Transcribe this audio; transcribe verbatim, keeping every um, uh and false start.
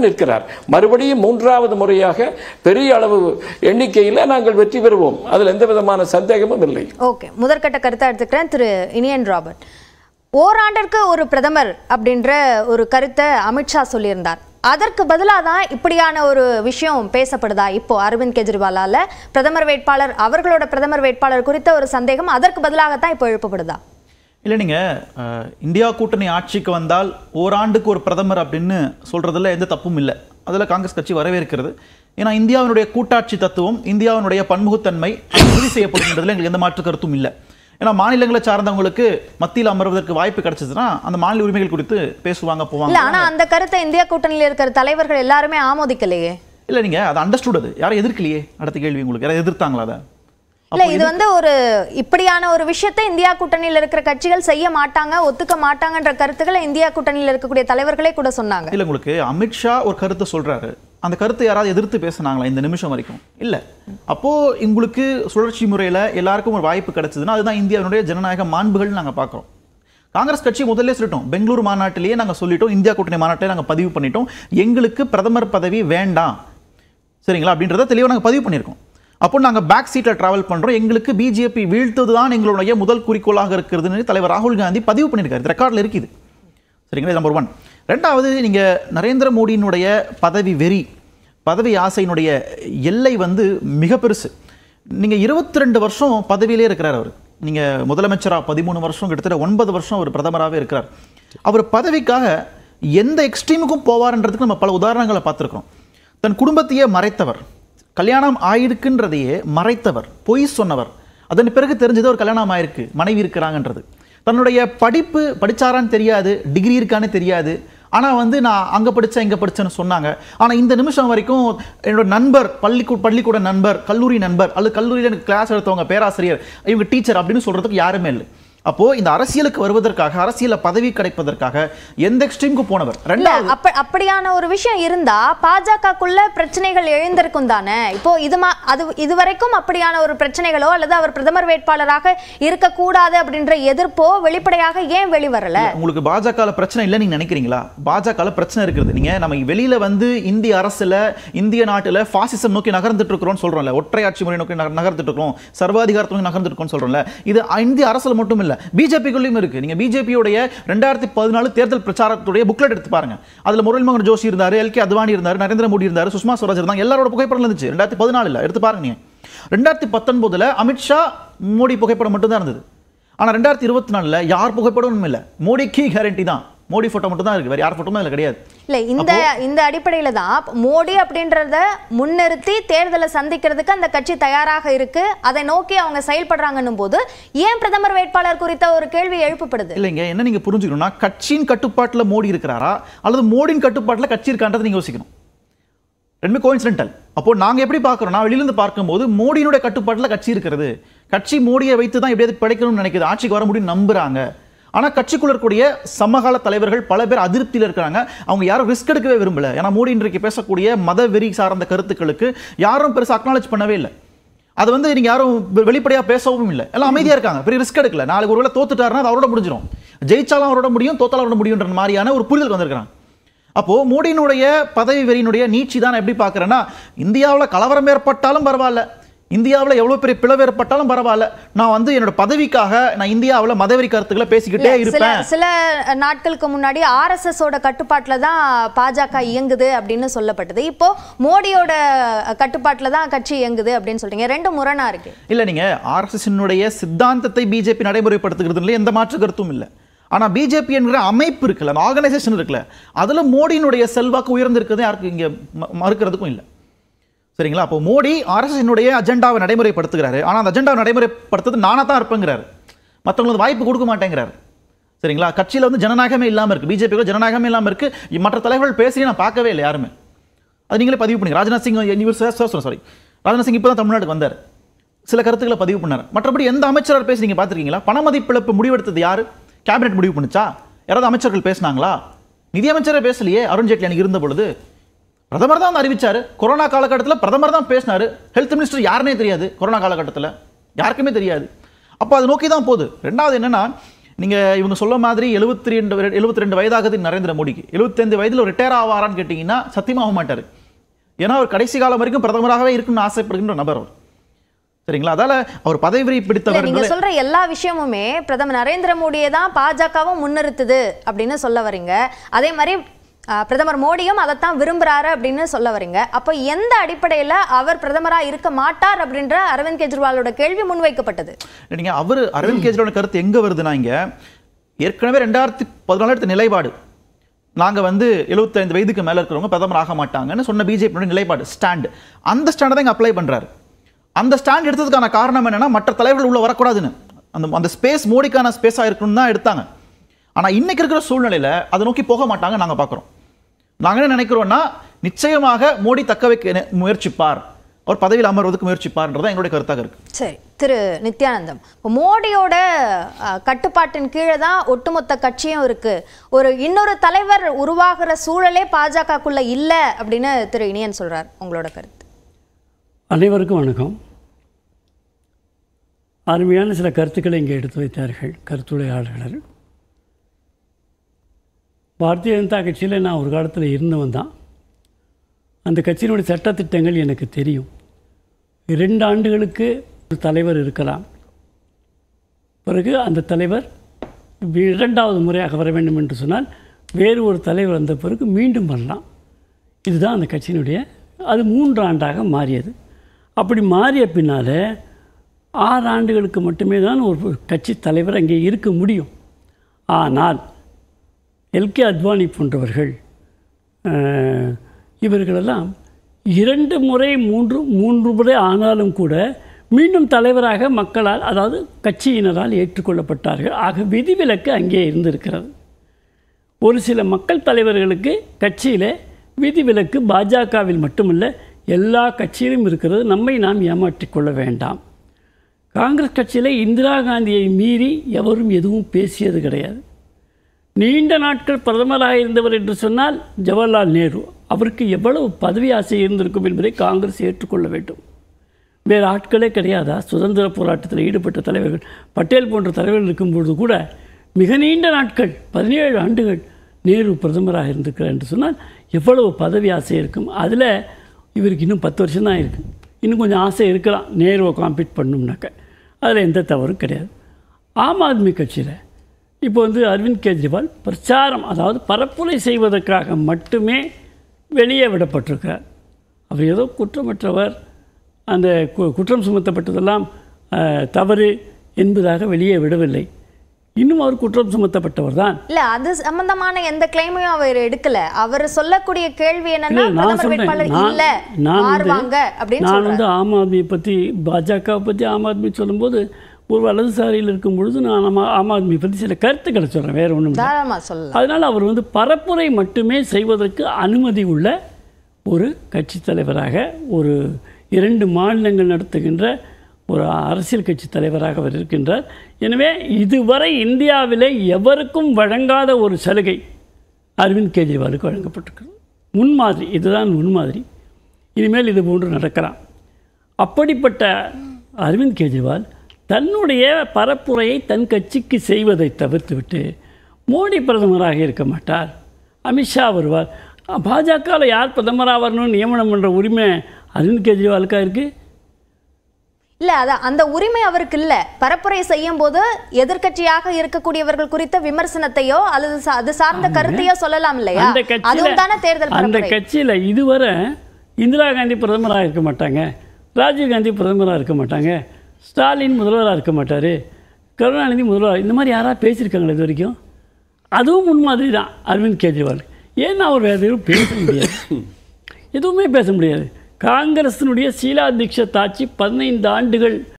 நிற்கிறார். மறுபடியும் மூன்றாவது முறையாக பெரிய அளவு எண்ணிக்கையில் நாங்கள் வெற்றி பெறுவோம். அதில் எந்த விதமான சந்தேகமும் இல்லை. ஓகே, முதற்கட்ட கருத்தை எடுத்துக்கிறேன். திரு இனியன் ராபர்ட், ஓராண்டிற்கு ஒரு பிரதமர் அப்படின்ற ஒரு கருத்தை அமித்ஷா சொல்லியிருந்தார். அதற்கு பதிலாக தான் இப்படியான ஒரு விஷயம் பேசப்படுதா? இப்போ அரவிந்த் கெஜ்ரிவாலால பிரதமர் வேட்பாளர், அவர்களோட பிரதமர் வேட்பாளர் குறித்த ஒரு சந்தேகம் அதற்கு பதிலாகத்தான் இப்போ எழுப்பப்படுதா? இல்லை, நீங்கள் இந்தியா கூட்டணி ஆட்சிக்கு வந்தால் ஓராண்டுக்கு ஒரு பிரதமர் அப்படின்னு சொல்கிறதுல எந்த தப்பும் இல்லை. அதில் காங்கிரஸ் கட்சி வரவேற்கிறது. ஏன்னா இந்தியாவினுடைய கூட்டாட்சி தத்துவம், இந்தியாவினுடைய பன்முகத்தன்மை உறுதி செய்யப்படுகின்றதுல எங்களுக்கு எந்த மாற்று கருத்தும் இல்லை. ஏன்னா மாநிலங்களை சார்ந்தவங்களுக்கு மத்தியில் அமர்வதற்கு வாய்ப்பு கிடைச்சதுன்னா அந்த மாநில உரிமைகள் குறித்து பேசுவாங்க, போவாங்க. ஆனா அந்த கருத்தை இந்தியா கூட்டணியில் இருக்கிற தலைவர்கள் எல்லாருமே ஆமோதிக்கலையே. இல்லை, நீங்க அதை அண்டர்ஸ்டுட், அது யாரும் எதிர்க்கலையே. அடுத்த கேள்வி, உங்களுக்கு யாரும் எதிர்த்தாங்களா அதை? இல்ல, இது வந்து ஒரு இப்படியான ஒரு விஷயத்தை இந்தியா கூட்டணியில் இருக்கிற கட்சிகள் செய்ய மாட்டாங்க, ஒத்துக்க மாட்டாங்கன்ற கருத்துக்களை இந்தியா கூட்டணியில் இருக்கக்கூடிய தலைவர்களே கூட சொன்னாங்க. இல்ல, உங்களுக்கு அமித்ஷா ஒரு கருத்தை சொல்றாரு, அந்த கருத்தை யாராவது எதிர்த்து பேசினாங்களா இந்த நிமிஷம் வரைக்கும்? இல்ல. அப்போ உங்களுக்கு சுழற்சி முறையில எல்லாருக்கும் ஒரு வாய்ப்பு கிடைச்சதுன்னா அதுதான் இந்தியாவுடைய ஜனநாயக மாண்புகள் நாங்க பாக்குறோம். காங்கிரஸ் கட்சி முதல்ல சொல்லிட்டோம், பெங்களூரு மாநாட்டிலேயே நாங்க சொல்லிட்டோம், இந்தியா கூட்டணி மாநாட்டிலே நாங்க பதிவு பண்ணிட்டோம், எங்களுக்கு பிரதமர் பதவி வேண்டாம், சரிங்களா அப்படின்றத தெளிவாக நாங்க பதிவு பண்ணியிருக்கோம். அப்போ நாங்கள் பேக் சீட்டில் டிராவல் பண்ணுறோம், எங்களுக்கு பிஜேபி வீழ்த்தது தான் எங்களுடைய முதல் குறிக்கோளாக இருக்கிறதுன்னு தலைவர் ராகுல் காந்தி பதிவு பண்ணியிருக்காரு. ரெக்கார்டில் இருக்குது, சரிங்களா? Number one. ரெண்டாவது, நீங்கள் நரேந்திர மோடியினுடைய பதவி வெறி, பதவி ஆசையினுடைய எல்லை வந்து மிக பெருசு. நீங்கள் இருபத்தி ரெண்டு வருஷம் பதவியிலே இருக்கிறார் அவர். நீங்கள் முதலமைச்சராக பதிமூணு வருஷம், கிட்டத்தட்ட ஒன்பது வருஷம் அவர் பிரதமராகவே இருக்கிறார். அவர் பதவிக்காக எந்த எக்ஸ்ட்ரீமுக்கும் போவார்ன்றதுக்கு நம்ம பல உதாரணங்களை பார்த்துருக்கோம். தன் குடும்பத்தையே மறைத்தவர், கல்யாணம் ஆயிருக்குன்றதையே மறைத்தவர், பொய் சொன்னவர். அதன் பிறகு தெரிஞ்சது ஒரு கல்யாணம் ஆயிருக்கு, மனைவி இருக்கிறாங்கன்றது. தன்னுடைய படிப்பு படிச்சாரான்னு தெரியாது, டிகிரி இருக்கான்னு தெரியாது. ஆனால் வந்து நான் அங்கே படித்தேன் இங்கே படித்தேன்னு சொன்னாங்க. ஆனால் இந்த நிமிஷம் வரைக்கும் என்னோட நண்பர், பள்ளிக்கூ பள்ளிக்கூட நண்பர், கல்லூரி நண்பர், அல்லது கல்லூரியில் எனக்கு கிளாஸ் எடுத்தவங்க, பேராசிரியர், இவங்க டீச்சர் அப்படின்னு சொல்கிறதுக்கு யாருமே இல்லை. அப்போ இந்த அரசியலுக்கு வருவதற்காக, அரசியல பதவி கிடைப்பதற்காக எந்த எக்ஸ்ட்ரீமுக்கு போனவர். ரெண்டாவது, அப்படியான ஒரு விஷயம் இருந்தா பாஜகக்குள்ள பிரச்சனைகள் எழுந்திருக்கும் தானே. இப்போ இது அது இதுவரைக்கும் அப்படியான ஒரு பிரச்சனைகளோ அல்லது அவர் பிரதமர் வேட்பாளராக இருக்கக்கூடாது அப்படின்ற எதிர்ப்போ வெளிப்படையாக ஏன் வெளிவரல? உங்களுக்கு பாஜக பிரச்சனை இல்லை நீங்க நினைக்கிறீங்களா? பாஜக பிரச்சனை இருக்குது. நீங்க நம்ம வெளியில வந்து இந்திய அரசுல, இந்திய நாட்டுல பாசிசம் நோக்கி நகர்ந்துட்டு இருக்கிறோம் சொல்றோம்ல, ஒற்றையாட்சி முறை நோக்கி நகர்ந்துட்டு இருக்கிறோம், சர்வாதிகாரத்தை நோக்கி நகர்ந்துட்டு இருக்கோம் சொல்றோம்ல, இது இந்திய அரசுல மட்டும் இல்ல, பிஜேபிக்குள்ளேயும் இருக்கு. நீங்க பிஜேபியோட ரெண்டாயிரத்தி பதினாலு தேர்தல் பிரச்சாரத்துடைய புக்லெட் எடுத்து பாருங்க. அதுல முரளி மனோகர் ஜோஷி இருந்தாரு, எல் கே அத்வானி இருந்தாரு, நரேந்திர மோடி இருந்தாரு, சுஷ்மா ஸ்வராஜ் இருந்தாங்க. எல்லாரோட புகைப்படம் இருந்துச்சு. ரெண்டாயிரத்தி பதினாலுல எடுத்து பாருங்க. நீங்க ரெண்டாயிரத்தி பத்தொன்பதுல அமித்ஷா மோடி புகைப்படம் மட்டும் தான் இருந்தது. ஆனா ரெண்டாயிரத்தி இருபத்தி நாலுல யார் புகைப்படமும் இல்ல, மோடிக்கு கேரண்டி தான், மோடி போட்டோ மட்டும் தான் இருக்கு, வேற யார் போட்டோமும் அதுல கிடையாது. இல்ல, இந்த இந்த அடிப்படையில தான் மோடி அப்படின்றத முன்னிறுத்தி தேர்தலை சந்திக்கிறதுக்கு அந்த கட்சி தயாராக இருக்கு, அதை நோக்கி அவங்க செயல்படுறாங்கன்னும் போது ஏன் பிரதமர் வேட்பாளர் குறித்த ஒரு கேள்வி எழுப்பப்படுது? இல்லைங்க, என்ன நீங்க புரிஞ்சுக்கணும்னா, கட்சியின் கட்டுப்பாட்டுல மோடி இருக்கிறாரா அல்லது மோடியின் கட்டுப்பாட்டுல கட்சி இருக்கான்றதை நீங்க யோசிக்கணும். ரெண்டுமே கோஇன்சிடென்டல். அப்போ நாங்க எப்படி பார்க்கிறோம்னா, வெளியிலிருந்து பார்க்கும்போது மோடியினுடைய கட்டுப்பாட்டுல கட்சி இருக்கிறது, கட்சி மோடியை வைத்து தான் எப்படியாவது பிழைக்கணும்னு நினைக்குது, ஆட்சிக்கு வர முடியும் நம்புறாங்க. ஆனா கட்சிக்குள்ள இருக்கக்கூடிய சமகால தலைவர்கள் பல பேர் அதிருப்தியில் இருக்கிறாங்க. அவங்க யாரும் ரிஸ்க் எடுக்கவே விரும்பல. ஏன்னா மோடி இன்றைக்கு பேசக்கூடிய மத வெறி சார்ந்த கருத்துக்களுக்கு யாரும் பெருசா அக்னாலேஜ் பண்ணவே இல்லை. அது வந்து நீங்க யாரும் வெளிப்படையா பேசவும் இல்லை, எல்லாம் அமைதியா இருக்காங்க, பெரிய ரிஸ்க் எடுக்கல. நாளைக்கு ஒருவேளை தோத்துட்டாருன்னா அது அவரோட முடிஞ்சிடும், ஜெயிச்சாலும் அவரோட முடியும், தோத்தாலும் அவரோட முடியுன்ற மாதிரியான ஒரு புரிதல் வந்திருக்காங்க. அப்போ மோடியினுடைய பதவி வெறியினுடைய நீட்சி தான் எப்படி பார்க்கிறேன்னா, இந்தியாவில் கலவரம் ஏற்பட்டாலும் பரவாயில்ல, இந்தியாவில் எவ்வளவு பெரிய பிளவு ஏற்பட்டாலும் பரவாயில்ல, நான் வந்து என்னோட பதவிக்காக நான் இந்தியாவில் மதவெறி கருத்துக்களை பேசிக்கிட்டே இருப்பேன். சில நாட்களுக்கு முன்னாடி ஆர்எஸ்எஸ் ஓட கட்டுப்பாட்டில் தான் பாஜக இயங்குது அப்படின்னு சொல்லப்பட்டது. இப்போ மோடியோட கட்டுப்பாட்டில் தான் கட்சி இயங்குது அப்படின்னு சொல்றீங்க, ரெண்டு முரணா இருக்கு. இல்ல, நீங்க ஆர்எஸ்எஸ் சித்தாந்தத்தை பிஜேபி நடைமுறைப்படுத்துகிறது எந்த மாற்று கருத்தும் இல்லை. ஆனா பிஜேபி என்கிற அமைப்பு இருக்குல்ல, ஆர்கனைசேஷன் இருக்குல்ல, அதுல மோடியினுடைய செல்வாக்கு உயர்ந்திருக்கிறது யாருக்கு இங்க மறுக்கிறதுக்கும் இல்லை. சரிங்களா? அப்போ மோடி ஆர்எஸ்எஸ் அஜெண்டாவை நடைமுறைப்படுத்துகிறாரு. ஆனால் அந்த அஜெண்டாவை நடைமுறைப்படுத்துறது நானா தான் இருப்பேங்கிறார், மற்றவங்களுக்கு வாய்ப்பு கொடுக்க மாட்டேங்கிறார். சரிங்களா? கட்சியில் வந்து ஜனநாயகமே இல்லாமல் இருக்கு, பிஜேபியில் ஜனநாயகமே இல்லாமல் இருக்கு. மற்ற தலைவர்கள் பேசி நான் பார்க்கவே இல்லை யாருமே. அது நீங்களே பதிவு பண்ணி ராஜ்நாத் சிங் சாரி ராஜ்நாத் சிங் இப்போ தான் தமிழ்நாட்டுக்கு வந்தார், சில கருத்துக்களை பதிவு பண்ணார். மற்றபடி எந்த அமைச்சராக பேசி நீங்கள் பார்த்துருக்கீங்களா? பண மதிப்பிழப்பு முடிவெடுத்தது யாரு? கேபினெட் முடிவு பண்ணுச்சா? யாராவது அமைச்சர்கள் பேசினாங்களா? நிதியமைச்சரே பேசலையே. அருண்ஜேட்லி அன்னைக்கு இருந்த பொழுது பிரதமர் தான் அறிவிச்சாரு. கொரோனா காலகட்டத்தில் பிரதமர் தான் பேசினாரு. ஹெல்த் மினிஸ்டர் யாருன்னே தெரியாது, கொரோனா காலகட்டத்தில் யாருக்குமே தெரியாது. அப்போ அது நோக்கி தான் போகுது. ரெண்டாவது என்னன்னா, நீங்க இவங்க சொல்ல மாதிரி எழுபத்தி ரெண்டு எழுபத்தி ரெண்டு வயதாகுது நரேந்திர மோடிக்கு. எழுபத்தைந்து வயதில் ரிட்டையர் ஆவாரான்னு கேட்டீங்கன்னா சத்தியமாக மாட்டார். ஏன்னா அவர் கடைசி காலம் வரைக்கும் பிரதமராகவே இருக்குன்னு ஆசைப்படுகின்ற நபர் அவர். சரிங்களா? அதால அவர் பதவி பிடித்தவர். நீங்க சொல்ற எல்லா விஷயமுமே பிரதமர் நரேந்திர மோடியை தான் பாஜகவும் முன்னிறுத்துது அப்படின்னு சொல்ல வரீங்க. அதே மாதிரி பிரதமர் மோடியும் அதைத்தான் விரும்புறாரு அப்படின்னு சொல்ல வரீங்க. அப்போ எந்த அடிப்படையில் அவர் பிரதமரா இருக்க மாட்டார் அப்படின்ற அரவிந்த் கெஜ்ரிவாலோட கேள்வி முன்வைக்கப்பட்டது? நீங்க அவர் அரவிந்த் கெஜ்ரிவால் கருத்து எங்க வருதுன்னா, இங்க ஏற்கனவே ரெண்டாயிரத்தி பதினாலு எடுத்த நிலைப்பாடு, நாங்க வந்து எழுபத்தி ஐந்து வயதுக்கு மேல இருக்கிறவங்க பிரதமர் ஆக மாட்டாங்கன்னு சொன்ன பிஜேபி நிலைப்பாடு ஸ்டாண்ட், அந்த ஸ்டாண்டை தான் இங்க அப்ளை பண்றாரு. அந்த ஸ்டாண்ட் எடுத்ததுக்கான காரணம் என்னன்னா, மற்ற தலைவர்கள் உள்ள வரக்கூடாதுன்னு, அந்த அந்த ஸ்பேஸ் மோடிக்கான ஸ்பேஸா இருக்கணும்னு தான் எடுத்தாங்க. ஆனா இன்னைக்கு இருக்கிற சூழ்நிலையில அதை நோக்கி போக மாட்டாங்க நாங்க பாக்குறோம். நாங்க என்ன நினைக்கிறோம்னா, நிச்சயமாக மோடி தக்க வைக்க முயற்சிப்பார், அவர் பதவியில் அமர்வதற்கு முயற்சிப்பார்ன்றதான் எங்களுடைய கருத்தாக இருக்கு. சரி திரு நித்யானந்தம், மோடியோட கட்டுப்பாட்டின் கீழே தான் ஒட்டுமொத்த கட்சியும் இருக்கு, ஒரு இன்னொரு தலைவர் உருவாகிற சூழலே பாஜகக்குள்ள இல்லை அப்படின்னு திரு இனியன் சொல்றார். உங்களோட கருத்து? அனைவருக்கும் வணக்கம். அருமையான சில கருத்துக்களை இங்கே எடுத்து வைத்தார்கள் கருத்துரையாளர்கள். பாரதிய ஜனதா கட்சியில் நான் ஒரு காலத்தில் இருந்தவன் தான். அந்த கட்சியினுடைய சட்டத்திட்டங்கள் எனக்கு தெரியும். இரண்டு ஆண்டுகளுக்கு ஒரு தலைவர் இருக்கலாம், பிறகு அந்த தலைவர் இரண்டாவது முறையாக வர வேண்டும் என்று சொன்னால் வேறு ஒரு தலைவர் வந்த பிறகு மீண்டும் வரலாம். இதுதான் அந்த கட்சியினுடைய, அது மூன்று ஆண்டாக மாறியது. அப்படி மாறிய பின்னால் ஆறு ஆண்டுகளுக்கு மட்டுமே தான் ஒரு கட்சி தலைவர் அங்கே இருக்க முடியும். ஆனால் எல்கே அத்வானி போன்றவர்கள் இவர்களெல்லாம் இரண்டு முறை மூன்று மூன்று முறை ஆனாலும் கூட மீண்டும் தலைவராக மக்களால், அதாவது கட்சியினரால் ஏற்றுக்கொள்ளப்பட்டார்கள். ஆக விதிவிலக்கு அங்கே இருந்திருக்கிறது. ஒரு சில மக்கள் தலைவர்களுக்கு கட்சியில் விதிவிலக்கு பாஜகவில் மட்டுமல்ல எல்லா கட்சியிலும் இருக்கிறது. நம்மை நாம் ஏமாற்றிக்கொள்ள வேண்டாம். காங்கிரஸ் கட்சியில் இந்திரா காந்தியை மீறி எவரும் எதுவும் பேசியது கிடையாது. நீண்ட நாட்கள் பிரதமராக இருந்தவர் என்று சொன்னால் ஜவஹர்லால் நேரு, அவருக்கு எவ்வளவு பதவி ஆசை இருந்திருக்கும் என்பதை காங்கிரஸ் ஏற்றுக்கொள்ள வேண்டும். வேறு ஆட்களே கிடையாதா? சுதந்திர போராட்டத்தில் ஈடுபட்ட தலைவர்கள், பட்டேல் போன்ற தலைவர்கள் இருக்கும்பொழுது கூட மிக நீண்ட நாட்கள், பதினேழு ஆண்டுகள் நேரு பிரதமராக இருந்திருக்கிறார் என்று சொன்னால் எவ்வளவு பதவி ஆசை இருக்கும். அதில் இவருக்கு இன்னும் பத்து வருஷம் தான் இருக்குது. இன்னும் கொஞ்சம் ஆசை இருக்கலாம் நேருவை காம்பீட் பண்ணணும்னாக்க. அதில் எந்த தவறும் கிடையாது. ஆம் ஆத்மி கட்சியில் இப்போ வந்து அரவிந்த் கெஜ்ரிவால் பிரச்சாரம், அதாவது பரப்புரை செய்வதற்காக மட்டுமே வெளியே விடப்பட்டிருக்கிறார். அவர் ஏதோ குற்றமற்றவர், அந்த குற்றம் சுமத்தப்பட்டதெல்லாம் தவறு என்பதாக வெளியே விடவில்லை. இன்னும் அவர் குற்றம் சுமத்தப்பட்டவர் தான். இல்ல, அது சம்பந்தமான எந்த கிளைமையும் அவர் எடுக்கல. அவர் சொல்லக்கூடிய கேள்வி என்னன்னா, பிரதமர் வேட்பாளர் இல்ல மாறுவாங்க அப்படின்னு சொல்றாரு. நான் வந்து ஆம் ஆத்மியை பற்றி, பாஜக பற்றி ஆம் ஆத்மி சொல்லும்போது ஒரு வலதுசாரியில் இருக்கும் பொழுது நான் ஆம் ஆத்மி பற்றி சில கருத்துக்களை சொல்கிறேன், வேறு ஒன்றும் சொல்லலாம். அதனால் அவர் வந்து பரப்புரை மட்டுமே செய்வதற்கு அனுமதி உள்ள ஒரு கட்சி தலைவராக, ஒரு இரண்டு மாநிலங்கள் நடத்துகின்ற ஒரு அரசியல் கட்சி தலைவராக அவர் இருக்கின்றார். எனவே இதுவரை இந்தியாவிலே எவருக்கும் வழங்காத ஒரு சலுகை அரவிந்த் கெஜ்ரிவாலுக்கு வழங்கப்பட்டிருக்கிறது. முன்மாதிரி, இதுதான் முன்மாதிரி. இனிமேல் இது போன்று நடக்கலாம். அப்படிப்பட்ட அரவிந்த் கெஜ்ரிவால் தன்னுடைய பரப்புரையை தன் கட்சிக்கு செய்வதை தவிர்த்துவிட்டு மோடி பிரதமராக இருக்க மாட்டார், அமித்ஷா வருவார். பாஜகவில் யார் பிரதமராக வரணும்னு நியமனம் பண்ணுற உரிமை அரவிந்த் கெஜ்ரிவாலுக்கா இருக்குது? இல்ல, அத அந்த உரிமை அவருக்கு இல்ல. பரப்புரை செய்யும் போது எதிர்க்கட்சியாக இருக்கக்கூடியவர்கள் குறித்த விமர்சனத்தையோ அல்லது அது சார்ந்த கருத்தையோ சொல்லலாம் இல்லையா? அதுவும் தானே தேர்தல். அந்த கட்சியில் இதுவரை இந்திரா காந்தி பிரதமராக இருக்க மாட்டாங்க, ராஜீவ் காந்தி பிரதமராக இருக்க மாட்டாங்க, ஸ்டாலின் முதல்வராக இருக்க மாட்டார், கருணாநிதி முதல்வர், இந்த மாதிரி யாராவது பேசியிருக்காங்களா இது வரைக்கும்? அதுவும் முன்மாதிரி தான் அரவிந்த் கெஜ்ரிவால். ஏன்னா அவர் வேறு எதுவும் பேச முடியாது, எதுவுமே பேச முடியாது. காங்கிரஸினுடைய ஷீலா தீக்ஷித் ஆட்சி பதினைந்து ஆண்டுகள்